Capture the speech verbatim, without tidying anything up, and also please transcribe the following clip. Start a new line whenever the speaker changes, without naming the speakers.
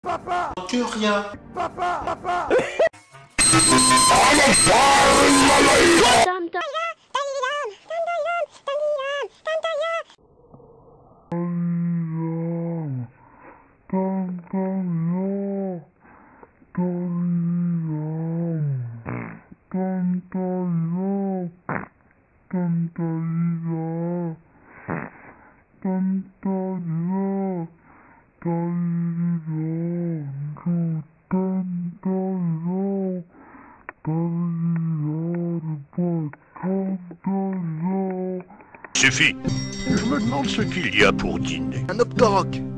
Papa. Que rien. Papa. Papa.
Suffit. Je me demande ce qu'il y a pour dîner.
Un Octorok.